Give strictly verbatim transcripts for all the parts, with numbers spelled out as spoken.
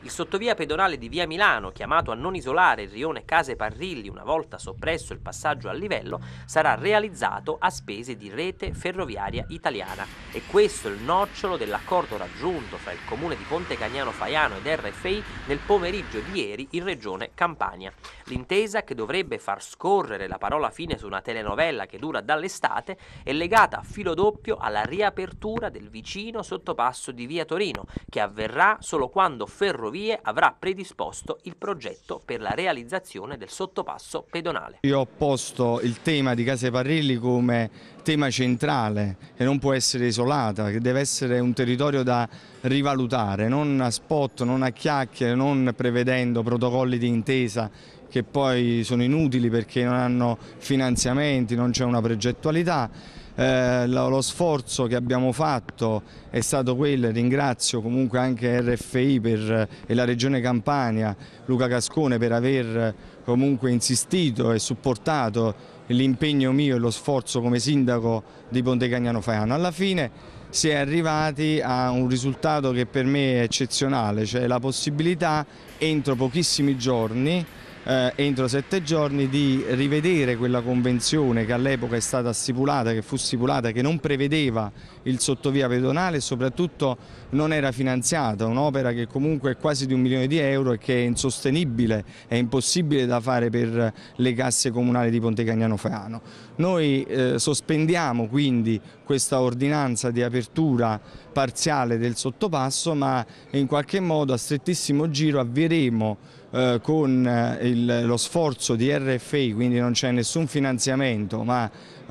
Il sottovia pedonale di Via Milano, chiamato a non isolare il rione Case Parrilli una volta soppresso il passaggio a livello, sarà realizzato a spese di Rete Ferroviaria Italiana. E questo è il nocciolo dell'accordo raggiunto fra il comune di Ponte Cagnano Faiano ed R F I nel pomeriggio di ieri in regione Campania. L'intesa, che dovrebbe far scorrere la parola fine su una telenovela che dura dall'estate, è legata a filo doppio alla riapertura del vicino sottopasso di Via Torino, che avverrà solo quando Ferrovie avrà predisposto il progetto per la realizzazione del sottopasso pedonale. Io ho posto il tema di Case Parrilli come tema centrale, che non può essere isolata, che deve essere un territorio da rivalutare, non a spot, non a chiacchiere, non prevedendo protocolli di intesa che poi sono inutili perché non hanno finanziamenti, non c'è una progettualità. Eh, lo, lo sforzo che abbiamo fatto è stato quello, ringrazio comunque anche R F I per, e la Regione Campania, Luca Cascone, per aver comunque insistito e supportato l'impegno mio e lo sforzo come sindaco di Ponte Cagnano Faiano. Alla fine si è arrivati a un risultato che per me è eccezionale, cioè la possibilità entro pochissimi giorni Eh, entro sette giorni di rivedere quella convenzione che all'epoca è stata stipulata, che fu stipulata, che non prevedeva il sottovia pedonale e soprattutto non era finanziata, un'opera che comunque è quasi di un milione di euro e che è insostenibile, è impossibile da fare per le casse comunali di Ponte Cagnano Faiano. Noi eh, sospendiamo quindi questa ordinanza di apertura parziale del sottopasso, ma in qualche modo a strettissimo giro avvieremo eh, con eh, il, lo sforzo di R F I, quindi non c'è nessun finanziamento, ma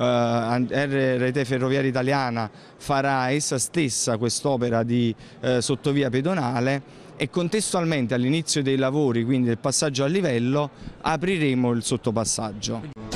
eh, Rete Ferroviaria Italiana farà essa stessa quest'opera di eh, sottovia pedonale e contestualmente all'inizio dei lavori, quindi del passaggio a livello, apriremo il sottopassaggio.